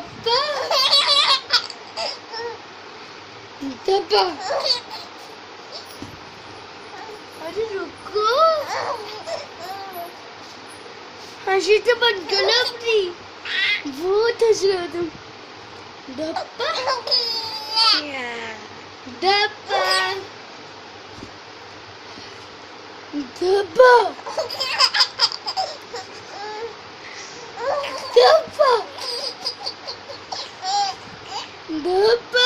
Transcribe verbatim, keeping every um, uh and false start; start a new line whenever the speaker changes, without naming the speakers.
डब्बा डब्बा। अरे रुको, हंसी तो बंद करो अपनी, बहुत हंस रहे हो तुम। डब्बा डब्बा डब्बा डब्बा डब्बा।